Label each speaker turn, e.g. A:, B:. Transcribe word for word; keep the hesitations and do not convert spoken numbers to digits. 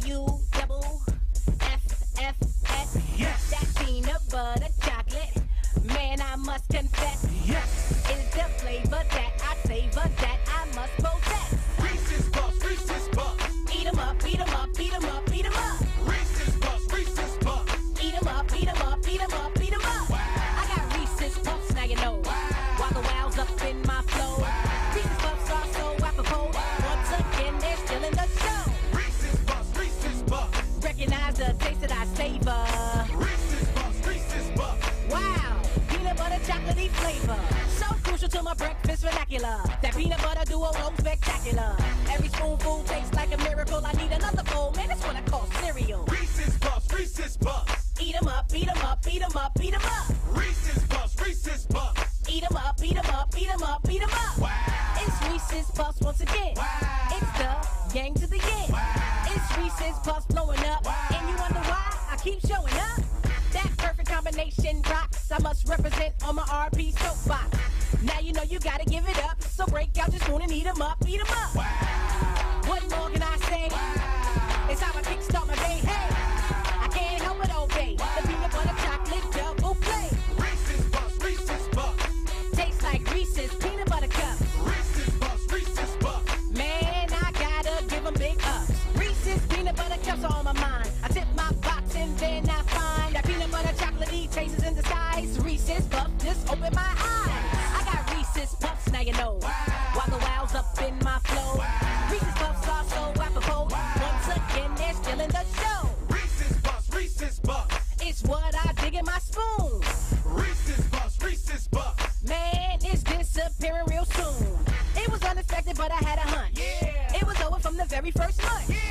A: U double F F S.
B: Yes.
A: That peanut butter chocolate, man, I must confess.
B: Yes.
A: Is the flavor that I savor that I must possess.
B: Reese's Puffs, Reese's Puffs.
A: Eat 'em up, eat 'em up, eat 'em up, eat 'em up.
B: Reese's Puffs, Reese's Puffs.
A: Eat 'em up, eat 'em up, eat 'em up, eat 'em up.
B: Wow.
A: I got Reese's Puffs, now you know.
B: Wow.
A: While the wow's up in my flow.
B: Wow.
A: Reese's Puffs are so apropos.
B: Wow.
A: Once again, they're still in the show.
B: Reese's Puffs, Reese's Puffs.
A: Recognize the taste that I savor.
B: Reese's Puffs, Reese's Puffs.
A: Wow, peanut butter chocolatey flavor. So crucial to my breakfast vernacular. That peanut butter duo, oh spectacular. Every spoonful tastes like a miracle. I need another bowl, man, that's what I call cereal.
B: Reese's Puffs, Reese's Puffs.
A: Eat 'em up, eat 'em up, eat 'em up, eat 'em up.
B: Reese's Puffs, Reese's Puffs.
A: Eat 'em up, eat 'em up, eat 'em up, eat 'em up.
B: Wow.
A: It's Reese's Puffs once again.
B: Wow.
A: It's the gang to the end.
B: Wow.
A: It's Reese's Puffs blowing up.
B: Wow.
A: And you wonder why I keep showing up? That perfect combination rocks. I must represent on my R P soapbox. Now you know you gotta give it up. So break out your spoon and eat 'em up, eat 'em up.
B: Wow.
A: What more can I say?
B: Wow.
A: It's how I kickstart my day. Hey, I can't help but obey. The peanut butter chocolate double play.
B: Reese's Puffs, Reese's Puffs.
A: Tastes like Reese's peanut butter cups.
B: Reese's Puffs, Reese's Puffs.
A: Man, I gotta give 'em big ups. Reese's peanut butter cups are on my mind. I tip my box and then I find that peanut butter chocolatey taste is in disguise. Reese's Puffs just open my eyes. I got Reese's Puffs, now you know.
B: Wow.
A: While the wow's up in my flow.
B: Wow.
A: Reese's Puffs are so apropos.
B: Wow.
A: Once again, they're still in the show.
B: Reese's Puffs, Reese's Puffs.
A: It's what I dig in my spoon.
B: Reese's Puffs, Reese's Puffs.
A: Man, it's disappearing real soon. It was unexpected, but I had a hunch.
B: Yeah.
A: It was over from the very first month.
B: Yeah.